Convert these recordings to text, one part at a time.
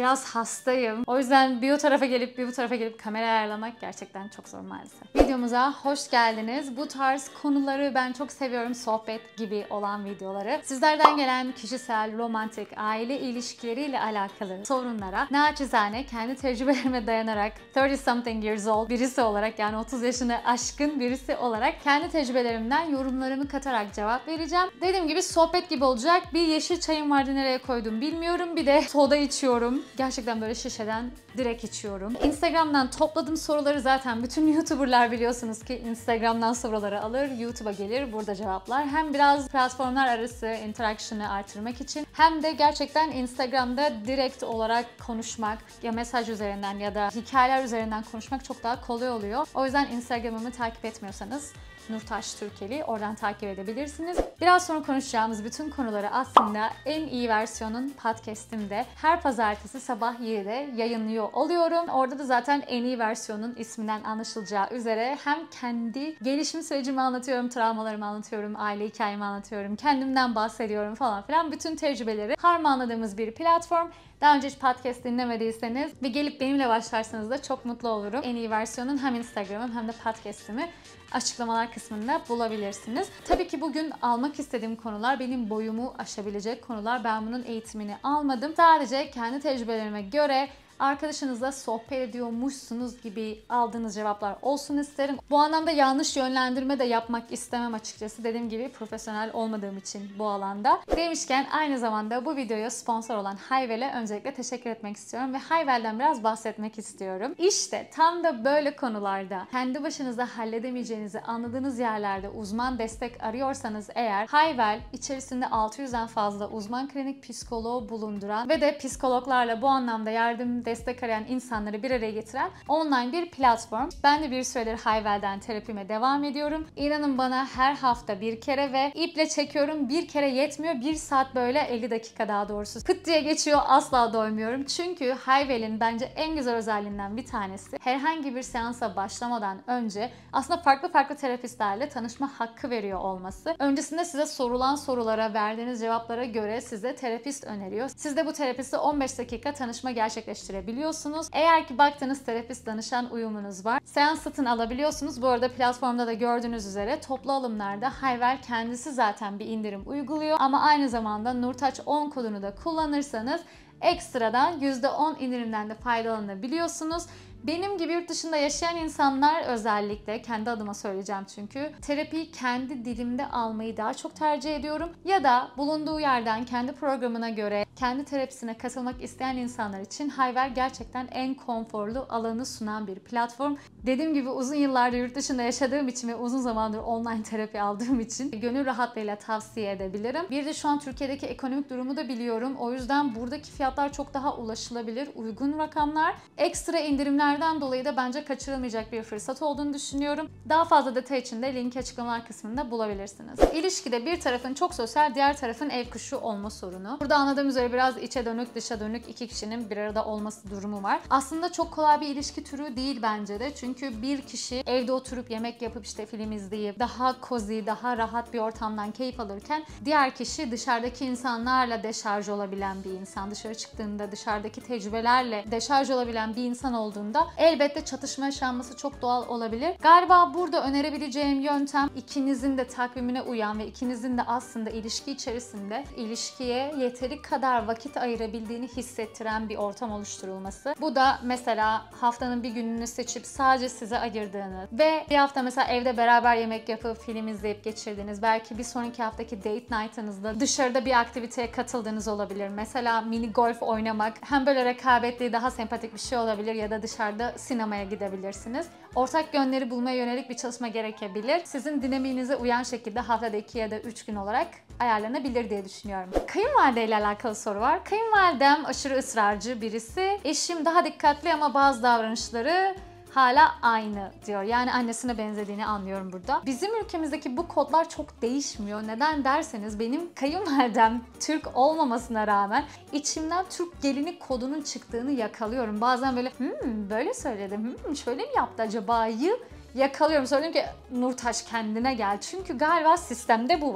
Biraz hastayım. O yüzden bir o tarafa gelip bir bu tarafa gelip kamera ayarlamak gerçekten çok zor maalesef. Videomuza hoş geldiniz. Bu tarz konuları ben çok seviyorum. Sohbet gibi olan videoları. Sizlerden gelen kişisel, romantik, aile ilişkileriyle alakalı sorunlara naçizane kendi tecrübelerime dayanarak 30 something years old birisi olarak, yani 30 yaşını aşkın birisi olarak kendi tecrübelerimden yorumlarımı katarak cevap vereceğim. Dediğim gibi sohbet gibi olacak. Bir yeşil çayım vardı, nereye koydum bilmiyorum. Bir de soda içiyorum. Gerçekten böyle şişeden direkt içiyorum. Instagram'dan topladığım soruları zaten bütün YouTuber'lar biliyorsunuz ki Instagram'dan soruları alır, YouTube'a gelir, burada cevaplar. Hem biraz platformlar arası interaction'ı artırmak için hem de gerçekten Instagram'da direkt olarak konuşmak, ya mesaj üzerinden ya da hikayeler üzerinden konuşmak çok daha kolay oluyor. O yüzden Instagram'ımı takip etmiyorsanız Nurtaş Türkeli, oradan takip edebilirsiniz. Biraz sonra konuşacağımız bütün konuları aslında En İyi Versiyon'un podcast'imde her pazartesi sabah 7'de yayınlıyor oluyorum. Orada da zaten En İyi Versiyon'un isminden anlaşılacağı üzere hem kendi gelişim sürecimi anlatıyorum, travmalarımı anlatıyorum, aile hikayemi anlatıyorum, kendimden bahsediyorum falan filan. Bütün tecrübeleri harmanladığımız bir platform. Daha önce hiç podcast dinlemediyseniz ve gelip benimle başlarsanız da çok mutlu olurum. En İyi Versiyon'un hem Instagram'ım hem de podcast'imi açıklamalar kısmında bulabilirsiniz. Tabii ki bugün almak istediğim konular benim boyumu aşabilecek konular. Ben bunun eğitimini almadım. Sadece kendi tecrübelerime göre arkadaşınızla sohbet ediyormuşsunuz gibi aldığınız cevaplar olsun isterim. Bu anlamda yanlış yönlendirme de yapmak istemem açıkçası. Dediğim gibi profesyonel olmadığım için bu alanda. Demişken aynı zamanda bu videoya sponsor olan Hayvel'e öncelikle teşekkür etmek istiyorum ve Hayvel'den biraz bahsetmek istiyorum. İşte tam da böyle konularda kendi başınıza halledemeyeceğinizi anladığınız yerlerde uzman destek arıyorsanız eğer, Hayvel içerisinde 600'den fazla uzman klinik psikoloğu bulunduran ve de psikologlarla bu anlamda destek arayan insanları bir araya getiren online bir platform. Ben de bir süredir Hayvel'den terapime devam ediyorum. İnanın bana her hafta bir kere ve iple çekiyorum. Bir kere yetmiyor. 1 saat böyle 50 dakika daha doğrusu. Pıt diye geçiyor. Asla doymuyorum. Çünkü Hayvel'in bence en güzel özelliğinden bir tanesi, herhangi bir seansa başlamadan önce aslında farklı terapistlerle tanışma hakkı veriyor olması. Öncesinde size sorulan sorulara, verdiğiniz cevaplara göre size terapist öneriyor. Siz de bu terapisti 15 dakika tanışma gerçekleştiriyorsunuz. Eğer ki baktığınız terapist danışan uyumunuz var, seans satın alabiliyorsunuz. Bu arada platformda da gördüğünüz üzere toplu alımlarda Hayvel kendisi zaten bir indirim uyguluyor. Ama aynı zamanda Nurtaç 10 kodunu da kullanırsanız ekstradan %10 indirimden de faydalanabiliyorsunuz. Benim gibi yurt dışında yaşayan insanlar, özellikle kendi adıma söyleyeceğim çünkü, terapiyi kendi dilimde almayı daha çok tercih ediyorum. Ya da bulunduğu yerden kendi programına göre kendi terapisine katılmak isteyen insanlar için Hayvel gerçekten en konforlu alanı sunan bir platform. Dediğim gibi uzun yıllardır yurt dışında yaşadığım için ve uzun zamandır online terapi aldığım için gönül rahatlığıyla tavsiye edebilirim. Bir de şu an Türkiye'deki ekonomik durumu da biliyorum. O yüzden buradaki fiyatlar çok daha ulaşılabilir, uygun rakamlar. Ekstra indirimlerden dolayı da bence kaçırılmayacak bir fırsat olduğunu düşünüyorum. Daha fazla detay için de linki açıklamalar kısmında bulabilirsiniz. İlişkide bir tarafın çok sosyal, diğer tarafın ev kuşu olma sorunu. Burada anladığım üzere biraz içe dönük, dışa dönük iki kişinin bir arada olması durumu var. Aslında çok kolay bir ilişki türü değil bence de. Çünkü bir kişi evde oturup yemek yapıp işte film izleyip daha cozy, daha rahat bir ortamdan keyif alırken diğer kişi dışarıdaki insanlarla deşarj olabilen bir insan. Dışarı çıktığında dışarıdaki tecrübelerle deşarj olabilen bir insan olduğunda elbette çatışma yaşanması çok doğal olabilir. Galiba burada önerebileceğim yöntem ikinizin de takvimine uyan ve ikinizin de aslında ilişki içerisinde ilişkiye yeteri kadar vakit ayırabildiğini hissettiren bir ortam oluşturulması. Bu da mesela haftanın bir gününü seçip sadece size ayırdığınız ve bir hafta mesela evde beraber yemek yapıp film izleyip geçirdiğiniz, belki bir sonraki haftaki date night'ınızda dışarıda bir aktiviteye katıldığınız olabilir. Mesela mini golf oynamak hem böyle rekabetli, daha sempatik bir şey olabilir ya da dışarıda sinemaya gidebilirsiniz. Ortak yönleri bulmaya yönelik bir çalışma gerekebilir. Sizin dinamiğinize uyan şekilde haftada 2 ya da 3 gün olarak ayarlanabilir diye düşünüyorum. Kayınvalide ile alakalı soru var. Kayınvalidem aşırı ısrarcı birisi. Eşim daha dikkatli ama bazı davranışları hala aynı diyor. Yani annesine benzediğini anlıyorum burada. Bizim ülkemizdeki bu kodlar çok değişmiyor. Neden derseniz benim kayınvalidem Türk olmamasına rağmen içimden Türk gelini kodunun çıktığını yakalıyorum. Bazen böyle böyle söyledim, şöyle mi yaptı acaba'yı yakalıyorum. Söyleyeyim ki Nurtaş kendine gel. Çünkü galiba sistemde bu var.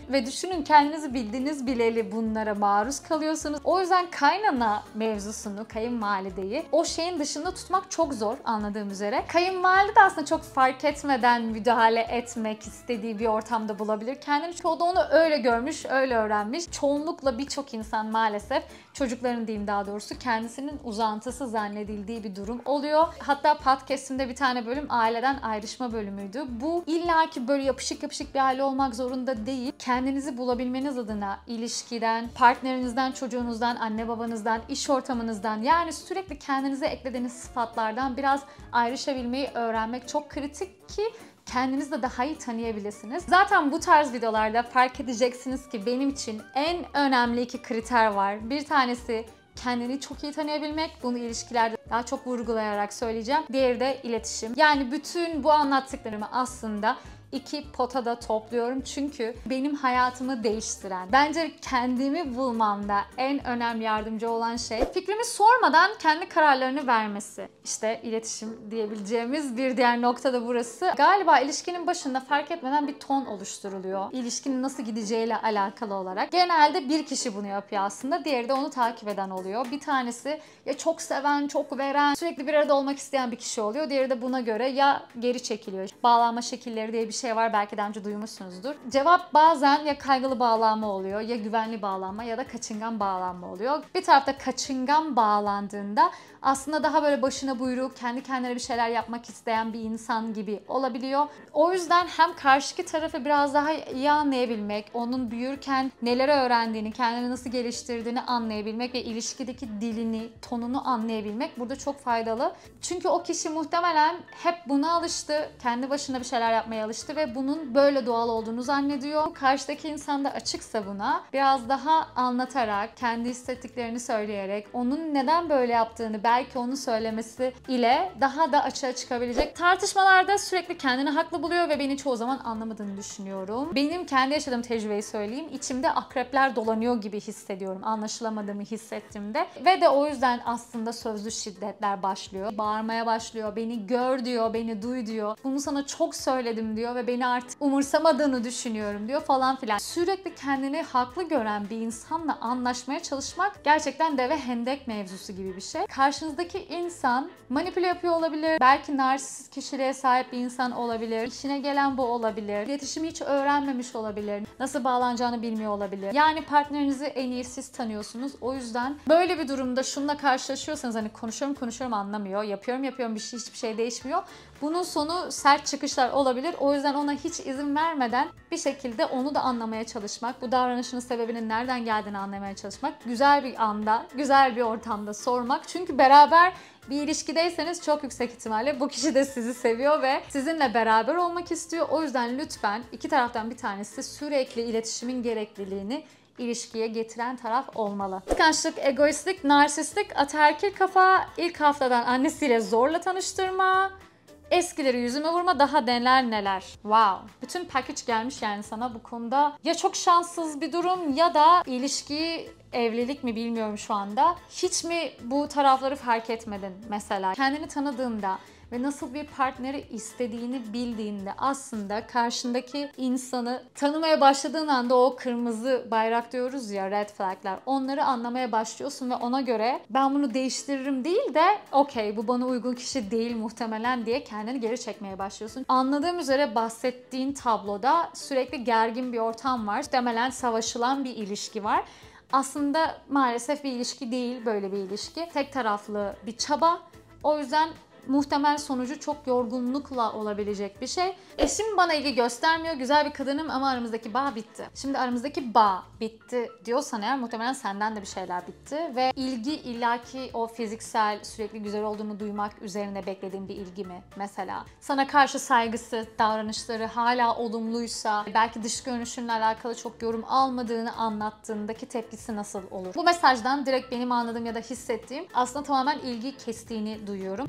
ve düşünün kendinizi bildiğiniz bileli bunlara maruz kalıyorsunuz. O yüzden kaynana mevzusunu, kayınvalideyi o şeyin dışında tutmak çok zor anladığım üzere. Kayınvalide de aslında çok fark etmeden müdahale etmek istediği bir ortamda bulabilir. Kendini çoğu da onu öyle görmüş, öyle öğrenmiş. Çoğunlukla birçok insan maalesef çocukların diyeyim daha doğrusu kendisinin uzantısı zannedildiği bir durum oluyor. Hatta podcast'imde bir tane bölüm aileden ayrışma bölümüydü. Bu illaki böyle yapışık yapışık bir aile olmak zorunda değil. Kendinizi bulabilmeniz adına ilişkiden, partnerinizden, çocuğunuzdan, anne babanızdan, iş ortamınızdan yani sürekli kendinize eklediğiniz sıfatlardan biraz ayrışabilmeyi öğrenmek çok kritik ki kendinizi de daha iyi tanıyabilirsiniz. Zaten bu tarz videolarda fark edeceksiniz ki benim için en önemli 2 kriter var. Bir tanesi kendini çok iyi tanıyabilmek. Bunu ilişkilerde daha çok vurgulayarak söyleyeceğim. Diğeri de iletişim. Yani bütün bu anlattıklarımı aslında 2 potada topluyorum çünkü benim hayatımı değiştiren, bence kendimi bulmamda en önemli yardımcı olan şey fikrimi sormadan kendi kararlarını vermesi. İşte iletişim diyebileceğimiz bir diğer nokta da burası. Galiba ilişkinin başında fark etmeden bir ton oluşturuluyor. İlişkinin nasıl gideceğiyle alakalı olarak. Genelde bir kişi bunu yapıyor aslında. Diğeri de onu takip eden oluyor. Bir tanesi ya çok seven, çok veren, sürekli bir arada olmak isteyen bir kişi oluyor. Diğeri de buna göre ya geri çekiliyor. Bağlanma şekilleri diye bir şey var. Belki daha önce duymuşsunuzdur. Cevap bazen ya kaygılı bağlanma oluyor, ya güvenli bağlanma ya da kaçıngan bağlanma oluyor. Bir tarafta kaçıngan bağlandığında aslında daha böyle başına buyruk, kendi kendine bir şeyler yapmak isteyen bir insan gibi olabiliyor. O yüzden hem karşıki tarafı biraz daha iyi anlayabilmek, onun büyürken neler öğrendiğini, kendini nasıl geliştirdiğini anlayabilmek ve ilişkideki dilini, tonunu anlayabilmek burada çok faydalı. Çünkü o kişi muhtemelen hep buna alıştı, kendi başına bir şeyler yapmaya alıştı ve bunun böyle doğal olduğunu zannediyor. Karşıdaki insan da açıksa buna biraz daha anlatarak, kendi hissettiklerini söyleyerek, onun neden böyle yaptığını belki onu söylemesi ile daha da açığa çıkabilecek. Tartışmalarda sürekli kendini haklı buluyor ve beni çoğu zaman anlamadığını düşünüyorum. Benim kendi yaşadığım tecrübeyi söyleyeyim. İçimde akrepler dolanıyor gibi hissediyorum. Anlaşılamadığımı hissettiğimde. Ve de o yüzden aslında sözlü şiddetler başlıyor. Bağırmaya başlıyor. Beni gör diyor, beni duy diyor. Bunu sana çok söyledim diyor ve beni artık umursamadığını düşünüyorum diyor falan filan. Sürekli kendini haklı gören bir insanla anlaşmaya çalışmak gerçekten deve hendek mevzusu gibi bir şey. Karşınızdaki insan manipüle yapıyor olabilir. Belki narsist kişiliğe sahip bir insan olabilir. İşine gelen bu olabilir. İletişimi hiç öğrenmemiş olabilir. Nasıl bağlanacağını bilmiyor olabilir. Yani partnerinizi en iyi siz tanıyorsunuz. O yüzden böyle bir durumda şununla karşılaşıyorsanız hani konuşuyorum anlamıyor. Yapıyorum hiçbir şey değişmiyor. Bunun sonu sert çıkışlar olabilir. O yüzden ona hiç izin vermeden bir şekilde onu da anlamaya çalışmak, bu davranışının sebebinin nereden geldiğini anlamaya çalışmak, güzel bir anda, güzel bir ortamda sormak. Çünkü beraber bir ilişkideyseniz çok yüksek ihtimalle bu kişi de sizi seviyor ve sizinle beraber olmak istiyor. O yüzden lütfen iki taraftan bir tanesi sürekli iletişimin gerekliliğini ilişkiye getiren taraf olmalı. Kıskançlık, egoistlik, narsistlik, ataerkil kafa, ilk haftadan annesiyle zorla tanıştırma, eskileri yüzüme vurma, daha neler. Wow. Bütün package gelmiş yani sana bu konuda. Ya çok şanssız bir durum ya da ilişkiyi evlilik mi bilmiyorum şu anda. Hiç mi bu tarafları fark etmedin mesela? Kendini tanıdığında ve nasıl bir partneri istediğini bildiğinde aslında karşındaki insanı tanımaya başladığın anda o kırmızı bayrak diyoruz ya, red flagler, onları anlamaya başlıyorsun ve ona göre ben bunu değiştiririm değil de okey bu bana uygun kişi değil muhtemelen diye kendini geri çekmeye başlıyorsun. Anladığım üzere bahsettiğin tabloda sürekli gergin bir ortam var. Muhtemelen savaşılan bir ilişki var. Aslında maalesef bir ilişki değil böyle bir ilişki. Tek taraflı bir çaba. O yüzden muhtemel sonucu çok yorgunlukla olabilecek bir şey. Eşim bana ilgi göstermiyor, güzel bir kadınım ama aramızdaki bağ bitti. Şimdi aramızdaki bağ bitti diyorsan eğer muhtemelen senden de bir şeyler bitti ve ilgi illaki o fiziksel, sürekli güzel olduğunu duymak üzerine beklediğin bir ilgi mi mesela? Sana karşı saygısı, davranışları hala olumluysa, belki dış görünüşünle alakalı çok yorum almadığını anlattığındaki tepkisi nasıl olur? Bu mesajdan direkt benim anladığım ya da hissettiğim aslında tamamen ilgi kestiğini duyuyorum. Fakat sanki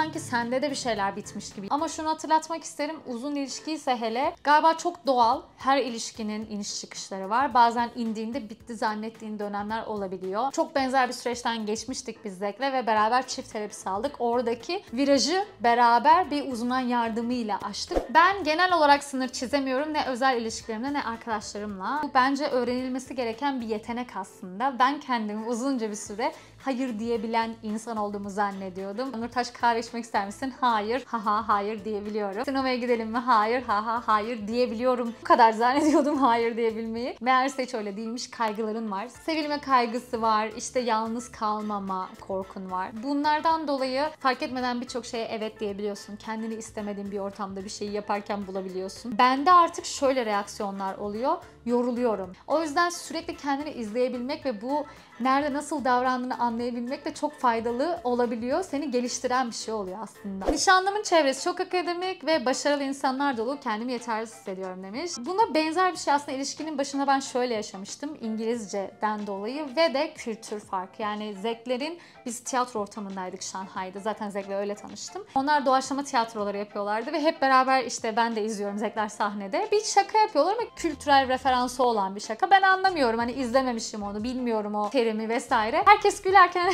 sanki sende de bir şeyler bitmiş gibi. Ama şunu hatırlatmak isterim. Uzun ilişki ise hele galiba çok doğal. Her ilişkinin iniş çıkışları var. Bazen indiğinde bitti zannettiğin dönemler olabiliyor. Çok benzer bir süreçten geçmiştik biz Zek'le ve beraber çift terapisi aldık. Oradaki virajı beraber bir uzman yardımıyla aştık. Ben genel olarak sınır çizemiyorum. Ne özel ilişkilerimle ne arkadaşlarımla. Bu bence öğrenilmesi gereken bir yetenek aslında. Ben kendimi uzunca bir süre hayır diyebilen insan olduğumu zannediyordum. Nurtaş kahve içmek ister misin? Hayır. Haha hayır diyebiliyorum. Sinemaya gidelim mi? Hayır. Haha hayır diyebiliyorum. Bu kadar zannediyordum hayır diyebilmeyi. Meğerse hiç öyle değilmiş. Kaygıların var. Sevilme kaygısı var. İşte yalnız kalmama korkun var. Bunlardan dolayı fark etmeden birçok şeye evet diyebiliyorsun. Kendini istemediğin bir ortamda bir şeyi yaparken bulabiliyorsun. Bende artık şöyle reaksiyonlar oluyor. Yoruluyorum. O yüzden sürekli kendini izleyebilmek ve bu nerede nasıl davrandığını anlayabilmek de çok faydalı olabiliyor. Seni geliştiren bir şey oluyor aslında. Nişanlımın çevresi çok akademik ve başarılı insanlar dolu. Kendimi yetersiz hissediyorum demiş. Buna benzer bir şey aslında ilişkinin başında ben şöyle yaşamıştım. İngilizceden dolayı ve de kültür farkı. Yani Zeklerin biz tiyatro ortamındaydık Şanghay'da. Zaten Zek'le öyle tanıştım. Onlar doğaçlama tiyatroları yapıyorlardı ve hep beraber işte ben de izliyorum Zekler sahnede. Bir şaka yapıyorlar ama kültürel referansı olan bir şaka. Ben anlamıyorum. Hani izlememişim onu. Bilmiyorum o terimi vesaire. Herkes gülerken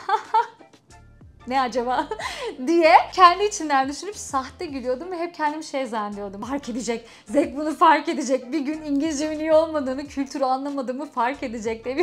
ne acaba diye kendi içinden düşünüp sahte gülüyordum ve hep kendimi şey zannediyordum. Fark edecek. Zek bunu fark edecek. Bir gün İngilizcemin iyi olmadığını, kültürü anlamadığımı fark edecek diye bir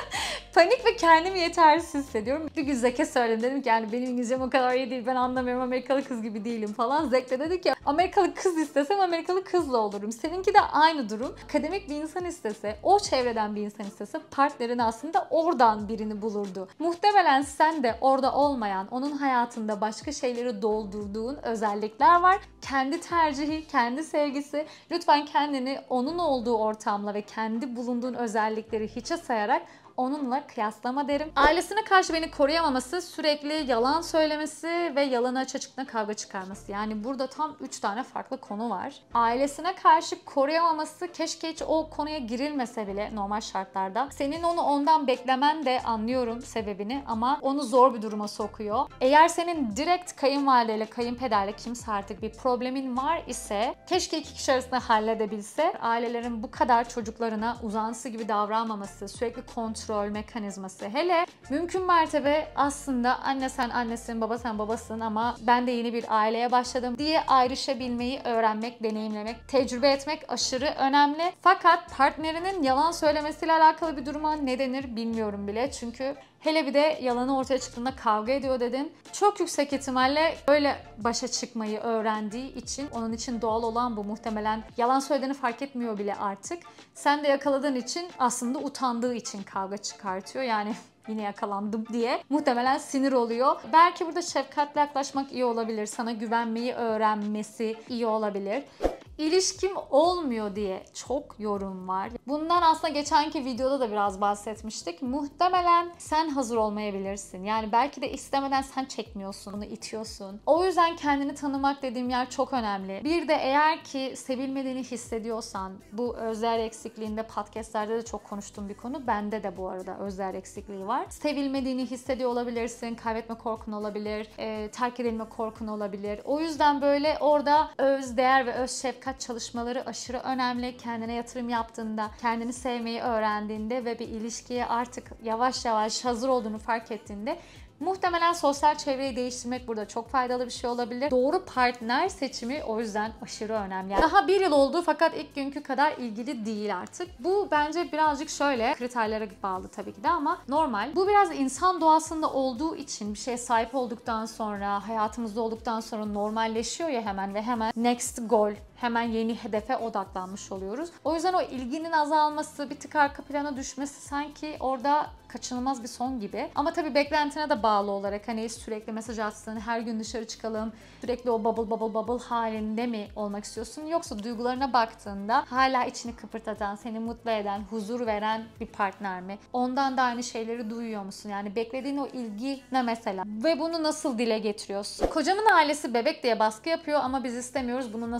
panik ve kendimi yetersiz hissediyorum. Bir gün Zek'e söyledim. Dedim ki yani benim İngilizcem o kadar iyi değil. Ben anlamıyorum. Amerikalı kız gibi değilim falan. Zek de dedi ki Amerikalı kız istesem Amerikalı kızla olurum. Seninki de aynı durum. Akademik bir insan istese, o çevreden bir insan istese partnerin aslında oradan birini bulurdu. Muhtemelen sen de orada olmayan, onun hayatında başka şeyleri doldurduğun özellikler var. Kendi tercihi, kendi sevgisi. Lütfen kendini onun olduğu ortamla ve kendi bulunduğun özellikleri hiçe sayarak onunla kıyaslama derim. Ailesine karşı beni koruyamaması, sürekli yalan söylemesi ve yalanı açığa çıktığında kavga çıkarması. Yani burada tam 3 tane farklı konu var. Ailesine karşı koruyamaması, keşke hiç o konuya girilmese bile normal şartlarda. Senin onu ondan beklemen de anlıyorum sebebini ama onu zor bir duruma sokuyor. Eğer senin direkt kayınvalideyle, kayınpederle kimse artık bir problemin var ise keşke iki kişi arasında halledebilse. Ailelerin bu kadar çocuklarına uzantısı gibi davranmaması, sürekli kontrol mekanizması. Hele mümkün mertebe aslında anne sen annesin, baba sen babasın ama ben de yeni bir aileye başladım diye ayrışabilmeyi öğrenmek, deneyimlemek, tecrübe etmek aşırı önemli. Fakat partnerinin yalan söylemesiyle alakalı bir duruma ne denir bilmiyorum bile. Çünkü hele bir de yalanı ortaya çıktığında kavga ediyor dedin. Çok yüksek ihtimalle öyle başa çıkmayı öğrendiği için, onun için doğal olan bu muhtemelen. Yalan söylediğini fark etmiyor bile artık. Sen de yakaladığın için aslında utandığı için kavga çıkartıyor. Yani yine yakalandım diye muhtemelen sinir oluyor. Belki burada şefkatle yaklaşmak iyi olabilir. Sana güvenmeyi öğrenmesi iyi olabilir. İlişkim olmuyor diye çok yorum var. Bundan aslında geçenki videoda da biraz bahsetmiştik. Muhtemelen sen hazır olmayabilirsin. Yani belki de istemeden sen çekmiyorsun, onu itiyorsun. O yüzden kendini tanımak dediğim yer çok önemli. Bir de eğer ki sevilmediğini hissediyorsan, bu özler eksikliğinde podcastlerde de çok konuştuğum bir konu. Bende de bu arada özler eksikliği var. Sevilmediğini hissediyor olabilirsin, kaybetme korkun olabilir, terk edilme korkun olabilir. O yüzden böyle orada öz değer ve öz şefkat çalışmaları aşırı önemli. Kendine yatırım yaptığında, kendini sevmeyi öğrendiğinde ve bir ilişkiye artık yavaş yavaş hazır olduğunu fark ettiğinde muhtemelen sosyal çevreyi değiştirmek burada çok faydalı bir şey olabilir. Doğru partner seçimi o yüzden aşırı önemli. Yani daha bir yıl oldu fakat ilk günkü kadar ilgili değil artık. Bu bence birazcık şöyle kriterlere bağlı tabii ki de ama normal. Bu biraz insan doğasında olduğu için bir şeye sahip olduktan sonra, hayatımızda olduktan sonra normalleşiyor ya hemen ve hemen next goal, hemen yeni hedefe odaklanmış oluyoruz. O yüzden o ilginin azalması, bir tık arka plana düşmesi sanki orada kaçınılmaz bir son gibi. Ama tabii beklentine de bağlı olarak hani sürekli mesaj atsın, her gün dışarı çıkalım, sürekli o bubble halinde mi olmak istiyorsun? Yoksa duygularına baktığında hala içini kıpırdatan, seni mutlu eden, huzur veren bir partner mi? Ondan da aynı şeyleri duyuyor musun? Yani beklediğin o ilgi ne mesela? Ve bunu nasıl dile getiriyorsun? Kocamın ailesi bebek diye baskı yapıyor ama biz istemiyoruz. Bunu nasıl güzel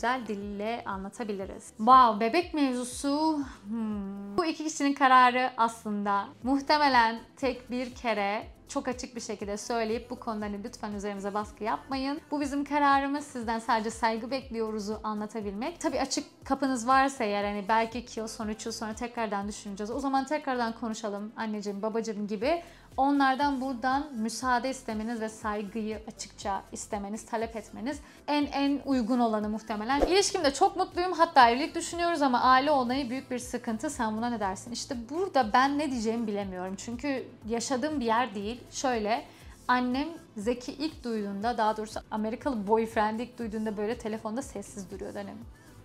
güzel dille anlatabiliriz. Wow, bebek mevzusu. Bu iki kişinin kararı aslında. Muhtemelen tek bir kere çok açık bir şekilde söyleyip bu konuda hani lütfen üzerimize baskı yapmayın. Bu bizim kararımız. Sizden sadece saygı bekliyoruzu anlatabilmek. Tabii açık kapınız varsa eğer hani belki 2 yıl sonra 3 yıl sonra tekrardan düşüneceğiz. O zaman tekrardan konuşalım anneciğim babacığım gibi. Onlardan buradan müsaade istemeniz ve saygıyı açıkça istemeniz, talep etmeniz en uygun olanı muhtemelen. İlişkimde çok mutluyum, hatta evlilik düşünüyoruz ama aile onayı büyük bir sıkıntı. Sen buna ne dersin? İşte burada ben ne diyeceğimi bilemiyorum. Çünkü yaşadığım bir yer değil. Şöyle, annem Zeki ilk duyduğunda, daha doğrusu Amerikalı boyfriend ilk duyduğunda böyle telefonda sessiz duruyordu annem.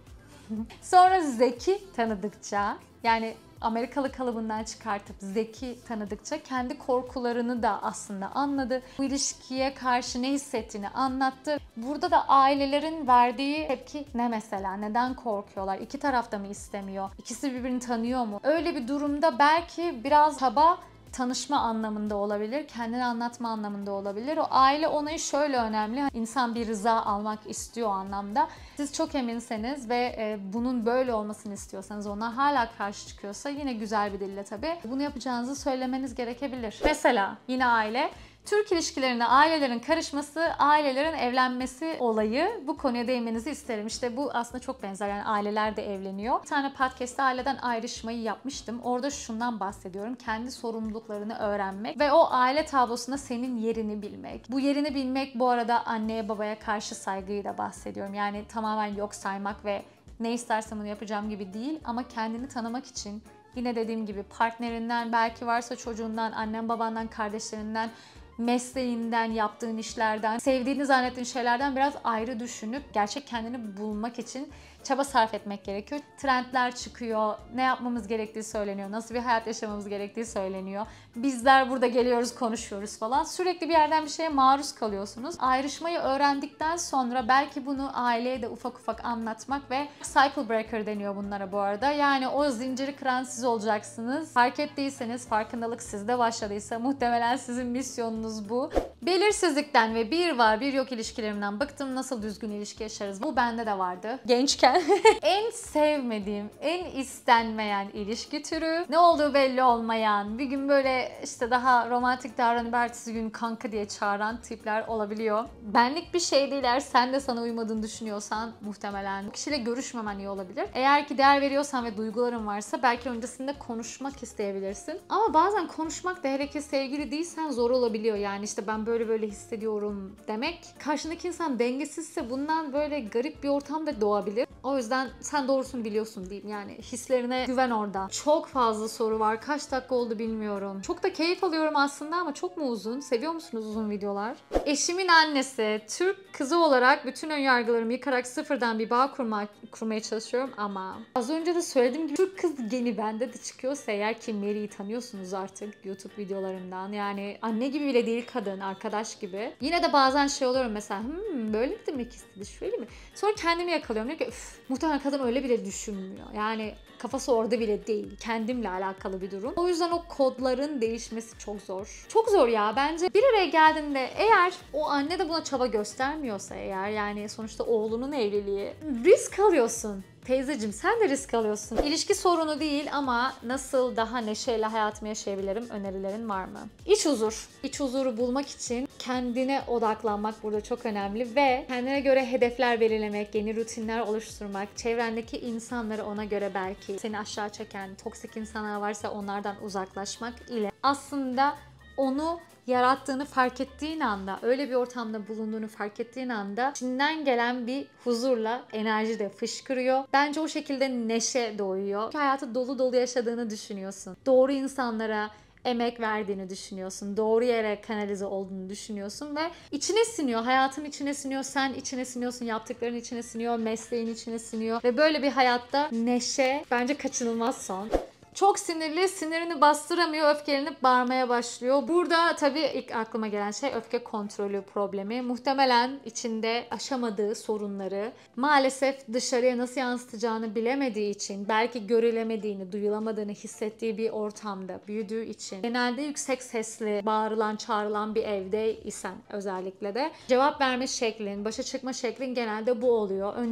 Sonra Zeki tanıdıkça, yani Amerikalı kalıbından çıkartıp Zeki tanıdıkça kendi korkularını da aslında anladı. Bu ilişkiye karşı ne hissettiğini anlattı. Burada da ailelerin verdiği tepki ne mesela? Neden korkuyorlar? İki taraf da mı istemiyor? İkisi birbirini tanıyor mu? Öyle bir durumda belki biraz kaba tanışma anlamında olabilir, kendini anlatma anlamında olabilir. O aile onayı şöyle önemli. İnsan bir rıza almak istiyor o anlamda. Siz çok eminseniz ve bunun böyle olmasını istiyorsanız, ona hala karşı çıkıyorsa yine güzel bir dille tabii bunu yapacağınızı söylemeniz gerekebilir. Mesela yine aile, Türk ilişkilerine ailelerin karışması, ailelerin evlenmesi olayı, bu konuya değinmenizi isterim. İşte bu aslında çok benzer, yani aileler de evleniyor. Bir tane podcast'te aileden ayrışmayı yapmıştım. Orada şundan bahsediyorum. Kendi sorumluluklarını öğrenmek ve o aile tablosunda senin yerini bilmek. Bu yerini bilmek bu arada anneye babaya karşı saygıyı da bahsediyorum. Yani tamamen yok saymak ve ne istersem bunu yapacağım gibi değil, ama kendini tanımak için yine dediğim gibi partnerinden, belki varsa çocuğundan, annen babandan, kardeşlerinden, mesleğinden, yaptığın işlerden, sevdiğini zannettiğin şeylerden biraz ayrı düşünüp gerçek kendini bulmak için çaba sarf etmek gerekiyor. Trendler çıkıyor, ne yapmamız gerektiği söyleniyor, nasıl bir hayat yaşamamız gerektiği söyleniyor. Bizler burada geliyoruz, konuşuyoruz falan. Sürekli bir yerden bir şeye maruz kalıyorsunuz. Ayrışmayı öğrendikten sonra belki bunu aileye de ufak ufak anlatmak ve cycle breaker deniyor bunlara bu arada. Yani o zinciri kıran siz olacaksınız. Fark ettiyseniz, farkındalık sizde başladıysa muhtemelen sizin misyonunuz bu. Belirsizlikten ve bir var bir yok ilişkilerimden bıktım. Nasıl düzgün ilişki yaşarız? Bu bende de vardı. Gençken en sevmediğim, en istenmeyen ilişki türü, ne olduğu belli olmayan, bir gün böyle işte daha romantik davranıp ertesi gün kanka diye çağıran tipler olabiliyor. Benlik bir şey değil, eğer sen de sana uymadığını düşünüyorsan muhtemelen bu kişiyle görüşmemen iyi olabilir. Eğer ki değer veriyorsan ve duyguların varsa belki öncesinde konuşmak isteyebilirsin. Ama bazen konuşmak da, hele ki sevgili değilsen, zor olabiliyor. Yani işte ben böyle hissediyorum demek. Karşındaki insan dengesizse bundan böyle garip bir ortam da doğabilir. O yüzden sen doğrusunu biliyorsun diyeyim. Yani hislerine güven orada. Çok fazla soru var. Kaç dakika oldu bilmiyorum. Çok da keyif alıyorum aslında ama çok mu uzun? Seviyor musunuz uzun videolar? Eşimin annesi, Türk kızı olarak bütün önyargılarımı yıkarak sıfırdan bir bağ kurmaya çalışıyorum ama az önce de söylediğim gibi Türk kız geni bende de çıkıyorsa eğer, ki Mary'i tanıyorsunuz artık YouTube videolarından. Yani anne gibi bile değil kadın, arkadaş gibi. Yine de bazen şey oluyorum mesela, böyle mi demek istedi, şöyle mi? Sonra kendimi yakalıyorum. Diyorum ki muhtemelen kadın öyle bile düşünmüyor. Yani kafası orada bile değil. Kendimle alakalı bir durum. O yüzden o kodların değişmesi çok zor. Çok zor ya. Bence bir araya geldiğinde, eğer o anne de buna çaba göstermiyorsa eğer, yani sonuçta oğlunun evliliği, risk alıyorsun. Teyzeciğim sen de risk alıyorsun. İlişki sorunu değil ama nasıl daha neşeyle hayatımı yaşayabilirim, önerilerin var mı? İç huzur. İç huzuru bulmak için kendine odaklanmak burada çok önemli ve kendine göre hedefler belirlemek, yeni rutinler oluşturmak, çevrendeki insanları ona göre, belki seni aşağı çeken toksik insanlar varsa onlardan uzaklaşmak ile aslında onu yarattığını fark ettiğin anda, öyle bir ortamda bulunduğunu fark ettiğin anda içinden gelen bir huzurla enerji de fışkırıyor. Bence o şekilde neşe doğuyor. Çünkü hayatı dolu dolu yaşadığını düşünüyorsun. Doğru insanlara emek verdiğini düşünüyorsun. Doğru yere kanalize olduğunu düşünüyorsun ve içine siniyor. Hayatın içine siniyor. Sen içine siniyorsun. Yaptıkların içine siniyor. Mesleğin içine siniyor. Ve böyle bir hayatta neşe bence kaçınılmaz son. Çok sinirli, sinirini bastıramıyor, öfkelenip bağırmaya başlıyor. Burada tabii ilk aklıma gelen şey öfke kontrolü problemi. Muhtemelen içinde aşamadığı sorunları maalesef dışarıya nasıl yansıtacağını bilemediği için, belki görülemediğini, duyulamadığını hissettiği bir ortamda büyüdüğü için, genelde yüksek sesli bağırılan, çağrılan bir evde isen özellikle de cevap verme şeklin, başa çıkma şeklin genelde bu oluyor. Önce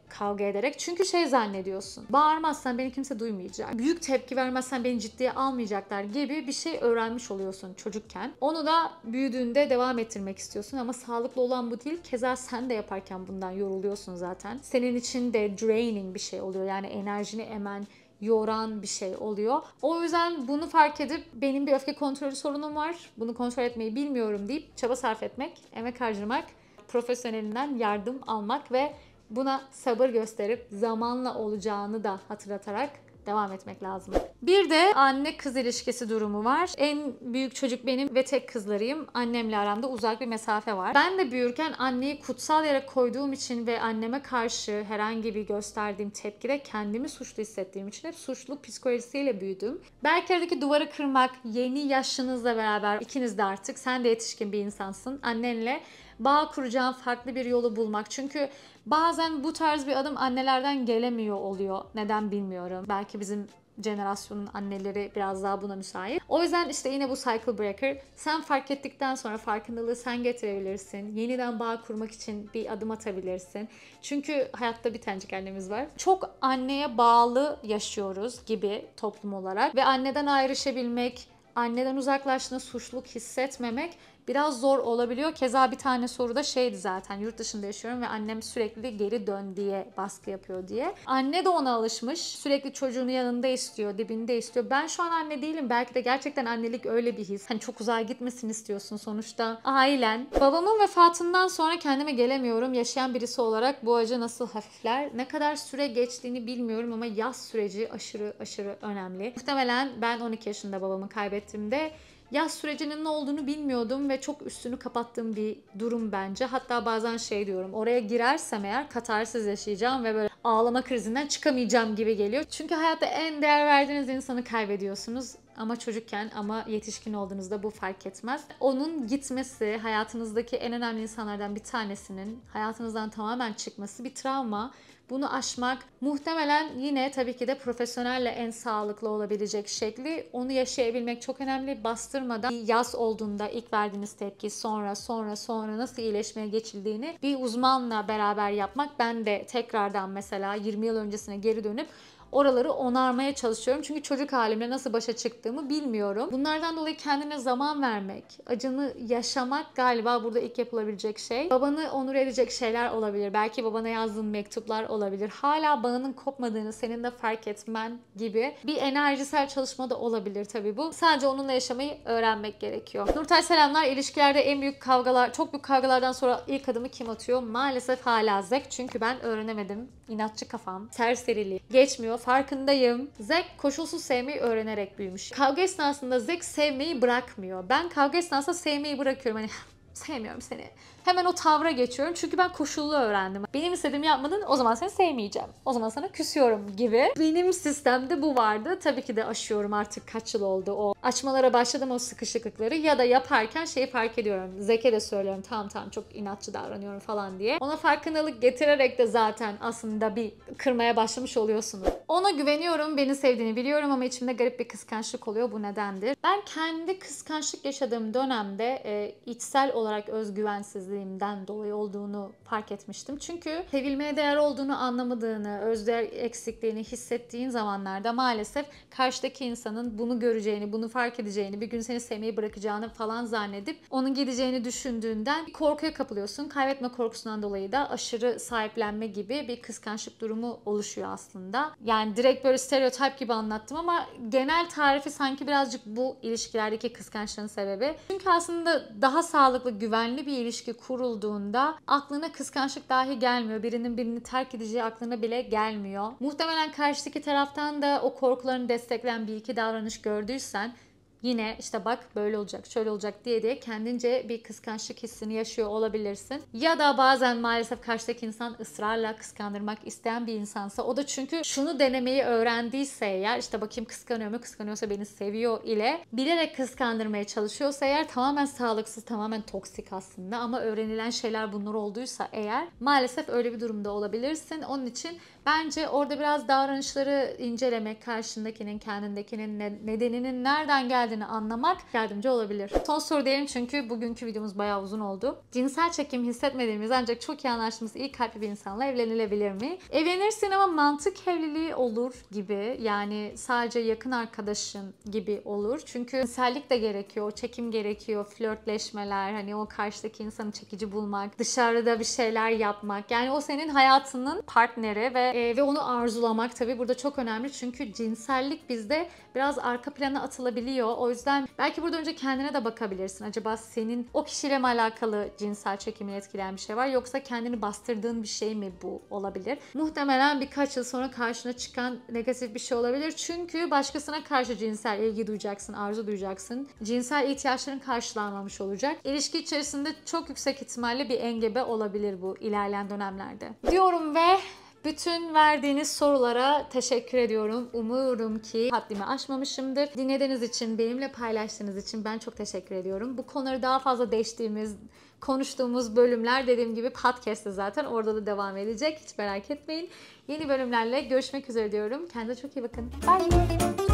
kavga ederek. Çünkü şey zannediyorsun. Bağırmazsan beni kimse duymayacak. Büyük tepki vermezsen beni ciddiye almayacaklar gibi bir şey öğrenmiş oluyorsun çocukken. Onu da büyüdüğünde devam ettirmek istiyorsun ama sağlıklı olan bu değil. Keza sen de yaparken bundan yoruluyorsun zaten. Senin için de draining bir şey oluyor. Yani enerjini emen, yoran bir şey oluyor. O yüzden bunu fark edip benim bir öfke kontrolü sorunum var, bunu kontrol etmeyi bilmiyorum deyip çaba sarf etmek, emek harcamak, profesyonelinden yardım almak ve buna sabır gösterip zamanla olacağını da hatırlatarak devam etmek lazım. Bir de anne kız ilişkisi durumu var. En büyük çocuk benim ve tek kızlarıyım. Annemle aramda uzak bir mesafe var. Ben de büyürken anneyi kutsal yere koyduğum için ve anneme karşı herhangi bir gösterdiğim tepkide kendimi suçlu hissettiğim için hep suçluluk psikolojisiyle büyüdüm. Belki aradaki duvarı kırmak, yeni yaşınızla beraber ikiniz de artık sen de yetişkin bir insansın. Annenle bağ kuracağın farklı bir yolu bulmak. Çünkü bazen bu tarz bir adım annelerden gelemiyor oluyor. Neden bilmiyorum. Belki bizim jenerasyonun anneleri biraz daha buna müsait. O yüzden işte yine bu cycle breaker. Sen fark ettikten sonra farkındalığı sen getirebilirsin. Yeniden bağ kurmak için bir adım atabilirsin. Çünkü hayatta bir tanecik annemiz var. Çok anneye bağlı yaşıyoruz gibi toplum olarak. Ve anneden ayrışabilmek, anneden uzaklaştığında suçluluk hissetmemek biraz zor olabiliyor. Keza bir tane soruda şeydi zaten, yurt dışında yaşıyorum ve annem sürekli geri dön diye baskı yapıyor diye. Anne de ona alışmış. Sürekli çocuğunu yanında istiyor, dibinde istiyor. Ben şu an anne değilim. Belki de gerçekten annelik öyle bir his. Hani çok uzağa gitmesin istiyorsun sonuçta. Ailen. Babamın vefatından sonra kendime gelemiyorum. Yaşayan birisi olarak bu acı nasıl hafifler? Ne kadar süre geçtiğini bilmiyorum ama yaz süreci aşırı önemli. Muhtemelen ben 12 yaşında babamı kaybettiğimde yaz sürecinin ne olduğunu bilmiyordum ve çok üstünü kapattığım bir durum bence. Hatta bazen şey diyorum, oraya girersem eğer katarsiz yaşayacağım ve böyle ağlama krizinden çıkamayacağım gibi geliyor. Çünkü hayatta en değer verdiğiniz insanı kaybediyorsunuz. Ama çocukken ama yetişkin olduğunuzda bu fark etmez. Onun gitmesi, hayatınızdaki en önemli insanlardan bir tanesinin hayatınızdan tamamen çıkması bir travma. Bunu aşmak muhtemelen yine tabii ki de profesyonelle en sağlıklı olabilecek şekli. Onu yaşayabilmek çok önemli. Bastırmadan yas olduğunda ilk verdiğiniz tepki sonra nasıl iyileşmeye geçildiğini bir uzmanla beraber yapmak. Ben de tekrardan mesela 20 yıl öncesine geri dönüp oraları onarmaya çalışıyorum. Çünkü çocuk halimle nasıl başa çıktığımı bilmiyorum. Bunlardan dolayı kendine zaman vermek, acını yaşamak galiba burada ilk yapılabilecek şey. Babanı onur edecek şeyler olabilir. Belki babana yazdığın mektuplar olabilir. Hala bağının kopmadığını senin de fark etmen gibi bir enerjisel çalışma da olabilir tabii bu. Sadece onunla yaşamayı öğrenmek gerekiyor. Nurtay selamlar. İlişkilerde en büyük kavgalar, çok büyük kavgalardan sonra ilk adımı kim atıyor? Maalesef hala Zek. Çünkü ben öğrenemedim. İnatçı kafam, serserili, geçmiyor. Farkındayım. Zek koşulsuz sevmeyi öğrenerek büyümüş. Kavga esnasında Zek sevmeyi bırakmıyor. Ben kavga esnasında sevmeyi bırakıyorum. Hani sevmiyorum seni. Hemen o tavra geçiyorum. Çünkü ben koşullu öğrendim. Benim istediğimi yapmadın, o zaman seni sevmeyeceğim. O zaman sana küsüyorum gibi. Benim sistemde bu vardı. Tabii ki de aşıyorum, artık kaç yıl oldu o. Açmalara başladım o sıkışıklıkları ya da yaparken şeyi fark ediyorum. Zek'e de söylüyorum tamam çok inatçı davranıyorum falan diye. Ona farkındalık getirerek de zaten aslında bir kırmaya başlamış oluyorsunuz. Ona güveniyorum, beni sevdiğini biliyorum ama içimde garip bir kıskançlık oluyor. Bu nedendir? Ben kendi kıskançlık yaşadığım dönemde içsel olarak özgüvensizliğimden dolayı olduğunu fark etmiştim. Çünkü sevilmeye değer olduğunu anlamadığını, özdeğer eksikliğini hissettiğin zamanlarda maalesef karşıdaki insanın bunu göreceğini, bunu fark edeceğini, bir gün seni sevmeyi bırakacağını falan zannedip onun gideceğini düşündüğünden bir korkuya kapılıyorsun. Kaybetme korkusundan dolayı da aşırı sahiplenme gibi bir kıskançlık durumu oluşuyor aslında. Yani direkt böyle stereotip gibi anlattım ama genel tarifi sanki birazcık bu ilişkilerdeki kıskançlığın sebebi. Çünkü aslında daha sağlıklı, güvenli bir ilişki kurulduğunda aklına kıskançlık dahi gelmiyor. Birinin birini terk edeceği aklına bile gelmiyor. Muhtemelen karşıdaki taraftan da o korkularını destekleyen bir iki davranış gördüysen yine işte bak böyle olacak, şöyle olacak diye kendince bir kıskançlık hissini yaşıyor olabilirsin. Ya da bazen maalesef karşıdaki insan ısrarla kıskandırmak isteyen bir insansa, o da çünkü şunu denemeyi öğrendiyse eğer, işte bakayım kıskanıyor mu, kıskanıyorsa beni seviyor ile bilerek kıskandırmaya çalışıyorsa eğer, tamamen sağlıksız, tamamen toksik aslında ama öğrenilen şeyler bunlar olduysa eğer maalesef öyle bir durumda olabilirsin. Onun için bence orada biraz davranışları incelemek, karşındakinin, kendindekinin nedeninin nereden geldiğini geldiğini anlamak yardımcı olabilir. Son soru diyelim çünkü bugünkü videomuz bayağı uzun oldu. Cinsel çekim hissetmediğimiz ancak çok iyi anlaştığımız iyi kalpli bir insanla evlenilebilir mi? Evlenirsin ama mantık evliliği olur gibi. Yani sadece yakın arkadaşın gibi olur. Çünkü cinsellik de gerekiyor, o çekim gerekiyor, flörtleşmeler, hani o karşıdaki insanı çekici bulmak, dışarıda bir şeyler yapmak. Yani o senin hayatının partneri ve onu arzulamak tabii burada çok önemli. Çünkü cinsellik bizde biraz arka plana atılabiliyor. O yüzden belki burada önce kendine de bakabilirsin. Acaba senin o kişiyle mi alakalı cinsel çekimini etkileyen bir şey var, yoksa kendini bastırdığın bir şey mi bu olabilir? Muhtemelen birkaç yıl sonra karşına çıkan negatif bir şey olabilir. Çünkü başkasına karşı cinsel ilgi duyacaksın, arzu duyacaksın. Cinsel ihtiyaçların karşılanmamış olacak. İlişki içerisinde çok yüksek ihtimalle bir engebe olabilir bu ilerleyen dönemlerde. Diyorum ve bütün verdiğiniz sorulara teşekkür ediyorum. Umuyorum ki haddimi aşmamışımdır. Dinlediğiniz için, benimle paylaştığınız için ben çok teşekkür ediyorum. Bu konuları daha fazla konuştuğumuz bölümler dediğim gibi podcast'te zaten orada da devam edecek. Hiç merak etmeyin. Yeni bölümlerle görüşmek üzere diyorum. Kendinize çok iyi bakın. Bye.